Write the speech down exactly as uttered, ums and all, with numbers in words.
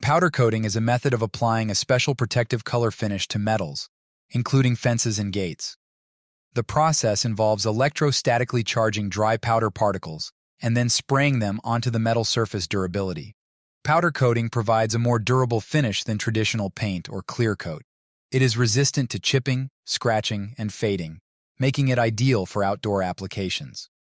Powder coating is a method of applying a special protective color finish to metals, including fences and gates. The process involves electrostatically charging dry powder particles and then spraying them onto the metal surface durability. Powder coating provides a more durable finish than traditional paint or clear coat. It is resistant to chipping, scratching, and fading, making it ideal for outdoor applications.